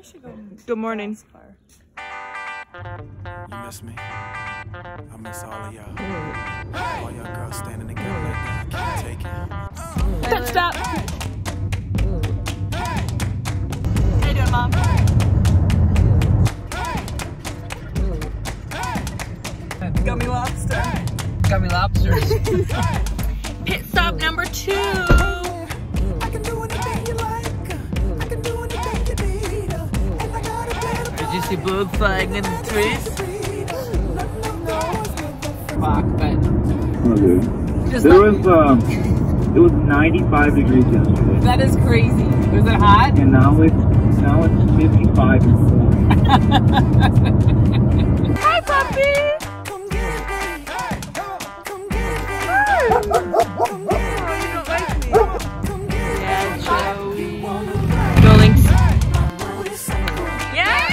should go. Good morning. You miss me? I miss all of y'all. All y'all girls standing together like that. I can't take it. Touch stop. How you doing, Mom? Gummy lobster. Gummy lobsters. Pit stop number 2. Did you see bird flying in the trees? Fuck, but Okay. It was 95 degrees yesterday. that is crazy. Was it hot? And now it's 55 and 40. Hi, puppy. Yeah, Joey. Go Lynx. Yeah,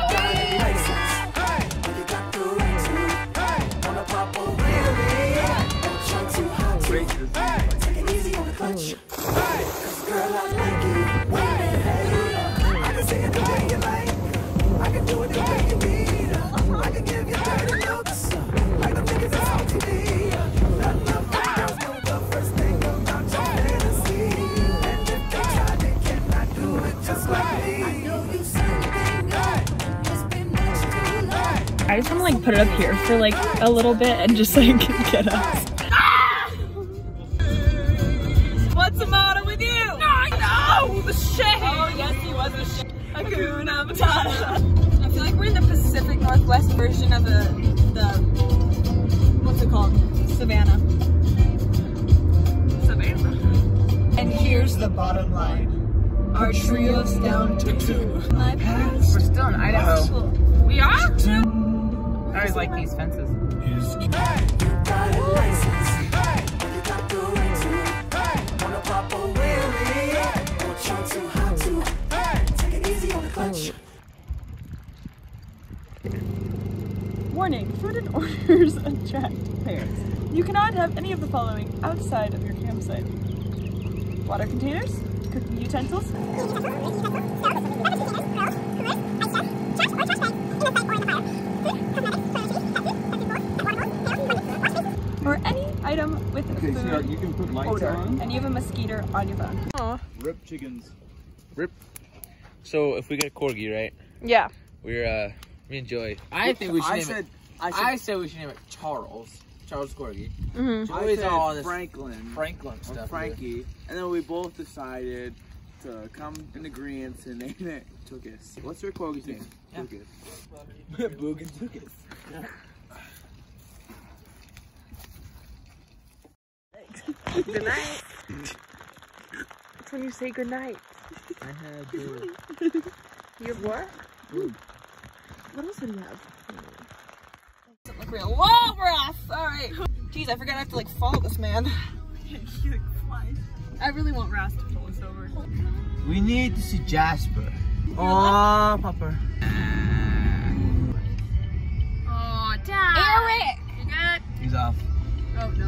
I just want to like put it up here for like a little bit and just like get us. What's the matter with you? No, the shade. Oh yes, he was a shade. Hakuna Matata. I feel like we're in the Pacific Northwest version of the what's it called? Savannah. And here's the bottom line. Our trio's down to 2. My parents. We're still in Idaho. We are? I always like these fences. Warning, food and orders attract parents. You cannot have any of the following outside of your campsite. Water containers, cooking utensils, or any item with food So you can put lights odor, on. and you have a mosquito on your phone. Aw. Rip chickens. Rip. So if we get a corgi, right? Yeah. We're me and Joey. I think we should name it. I I said we should name it Charles Corgi. Mm-hmm. Joey's said all on this Franklin. Franklin Or stuff. Frankie. And then we both decided to come in agreement and name it Tookus. What's your corgi's name? Yeah. Tookus. Boogan Tookus. Good night. That's when you say good night. I had to. You have what? What else do you have? Doesn't look real. Whoa, we're off. All right. Jeez, I forgot I have to like follow this man. I really want Ross to pull us over. We need to see Jasper. Oh, Papa. Oh, Dad. Eric. You good? He's off. Oh no.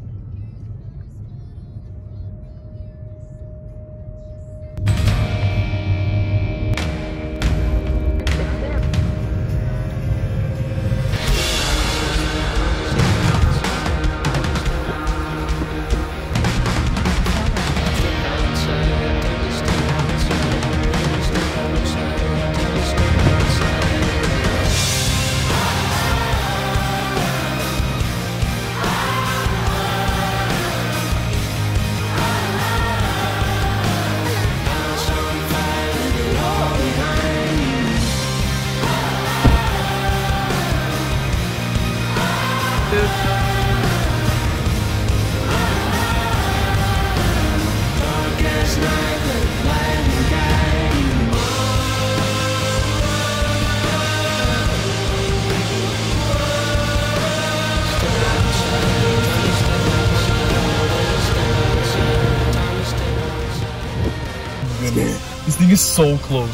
This thing is so close.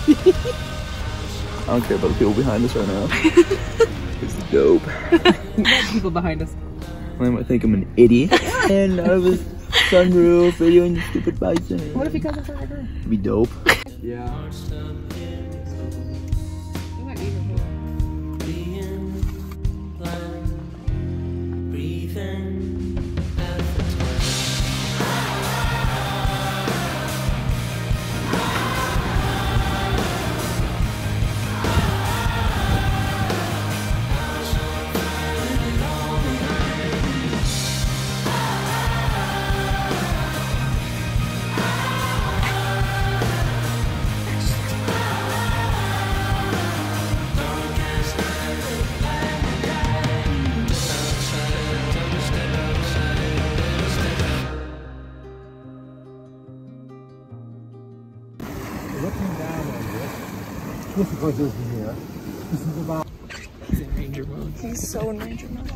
I don't care about the people behind us right now. It's dope. People behind us. They might think I'm an idiot. And I was sunroof videoing the stupid bison. What if he comes up over here? Be dope. Yeah. This is what this is here. This is about. He's in ranger mode. He's so in ranger mode.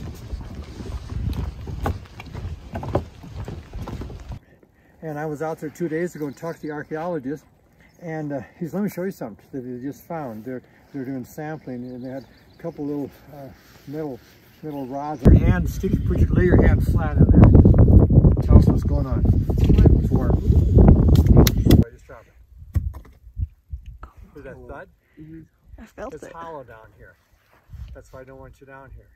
And I was out there 2 days ago and talked to the archaeologist, and he's, let me show you something that they just found. They're doing sampling, and they had a couple little metal rods. Your hand, lay your hand flat in there. Tell us what's going on. Four. I just dropped it. Is that thud? I felt it. It's hollow down here. That's why I don't want you down here.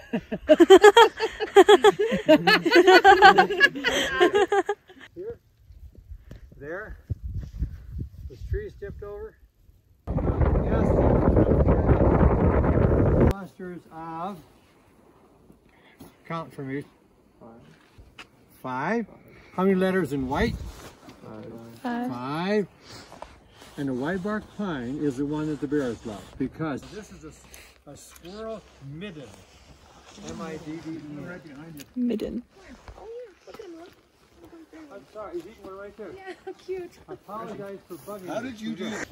Here, there, this tree's tipped over. Yes, clusters of, count for me. 5. How many letters in white? 5. And the white bark pine is the one that the bears love, because this is a squirrel midden. M-I-D-D-E. Right behind you. Midden. I'm sorry, he's eating one right there. Yeah, how cute. I apologize for bugging you. How did you do it?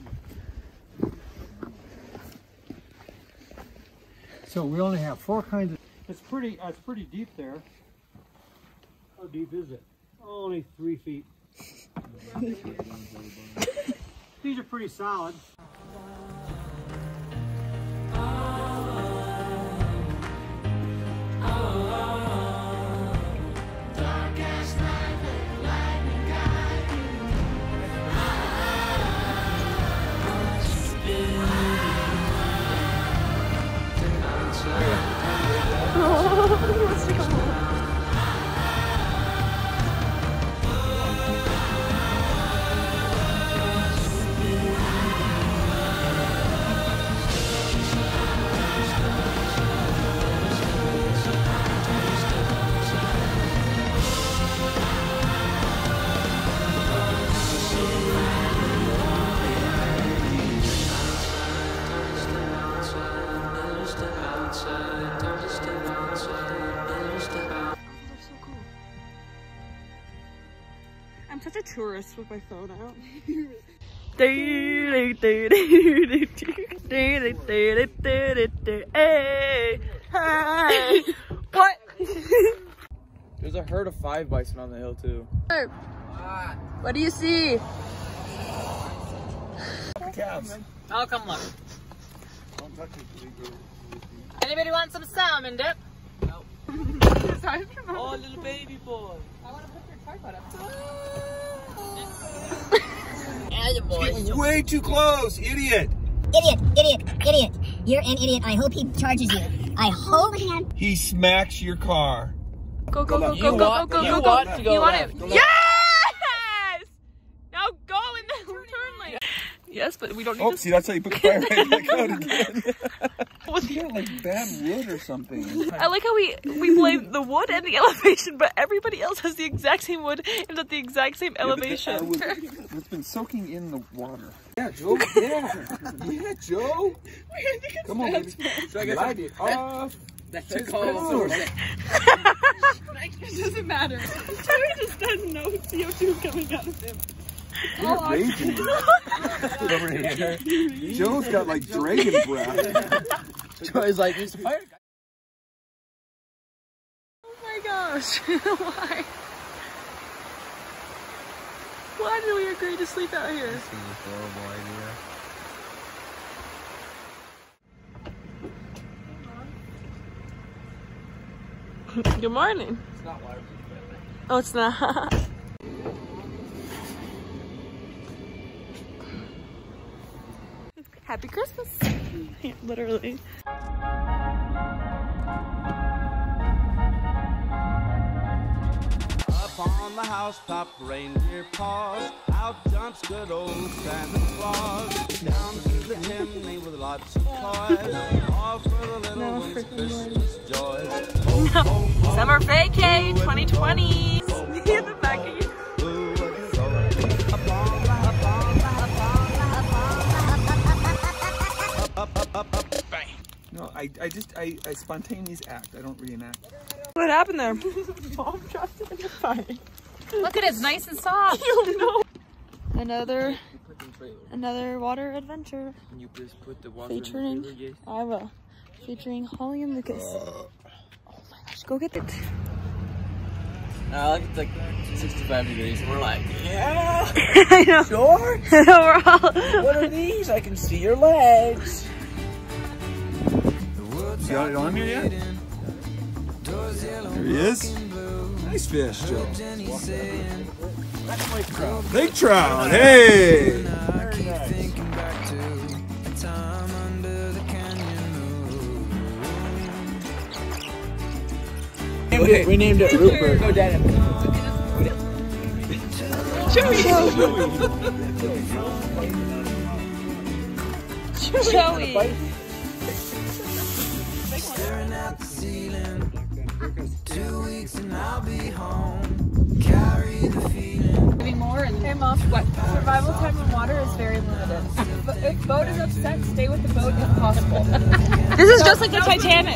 So we only have 4 kinds of. It's pretty deep there. How deep is it? Only 3 feet. These are pretty solid. I'm such a tourist with my phone out. What? There's a herd of 5 bison on the hill too. What do you see? Calves. Oh, come look. Don't touch it. Anybody want some salmon dip? Oh, little baby boy. I want to put your tripod up. Yeah, the boy. It's way too close, idiot. Idiot. You're an idiot. I hope he charges you. I hope He smacks your car. Go, go, go, You go, go, want- go, you go, want go. to go You want left. it? Go Yes! left. Now go in the turn lane. Yes, but we don't need Oh, to. see, that's how you put the fire right back out again. What You got like bad wood or something. I like how we blame the wood and the elevation, but everybody else has the exact same wood and at the exact same elevation. It's been soaking in the water. Yeah, Joe. Yeah, Joe. Come on, baby. Light it off. That's your call. It doesn't matter. Joey just doesn't know CO2 coming out of him. You're raging. Over here. Joe's got like dragon breath. Joey's like, there's a fire guy. Oh my gosh. Why? Why did we agree to sleep out here? This is a horrible idea. Good morning. It's not waterproof. Oh, it's not. Happy Christmas. Yeah, literally. Up on the housetop, reindeer paws. Out jumps good old Santa Claus. Down through the chimney with lots of toys. All for the little ones' Christmas joys. Summer vacay 2020. In the back of you. No, I spontaneous act. I don't reenact. What happened there? Mom dropped it in the fire. Look at it, it's nice and soft. You know. Another another water adventure. Can you please put the water Featuring, in the trailer, Jace? I will. Featuring Holly and Lucas. Oh my gosh, go get it. Look, it's like 65 degrees. We're like, yeah. I know. Sure. We're all. What are these? I can see your legs. You got it on here yet? There he is. Nice fish, Joe. Lake trout. Hey. We named it Rupert. Go down. Joey. Staring at the ceiling. 2 weeks and I'll be home. Carry the feeling. Maybe more and hey mom, what? Survival time in water is very limited. If boat is upset, stay with the boat if possible. This is just like the Titanic.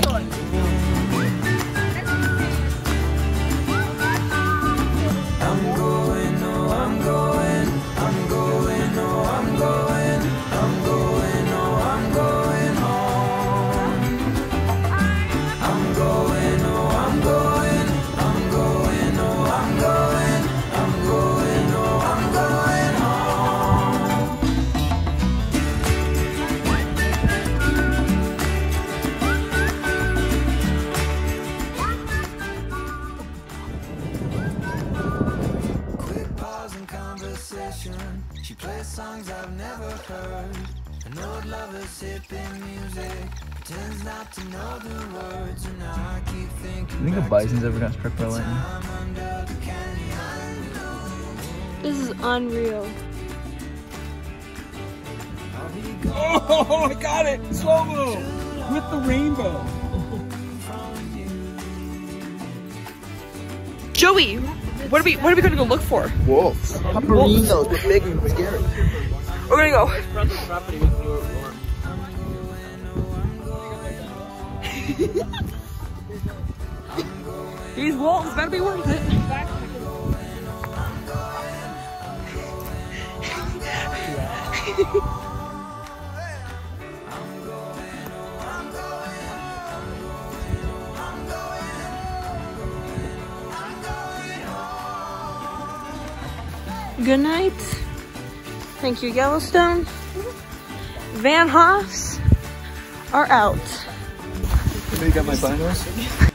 I'm going, oh, I'm going, I'm going, oh, I'm going, I'm going, oh, I'm going home. I'm going, oh, I'm going, I'm going, oh, I'm going, I'm going, oh, I'm going home. Quick pause in conversation. She plays songs I've never heard. An old lover sipping music. Pretends not to know the words. And I keep thinking. You think a bison's ever got struck by lightning? This is unreal. Oh, I got it! Slow-mo! With the rainbow. Joey, what are we gonna go look for? Wolves. Paparinos, but big and scary. We're gonna go. These wolves better be worth it. Good night. Thank you, Yellowstone. Van Haas are out. You got my binos?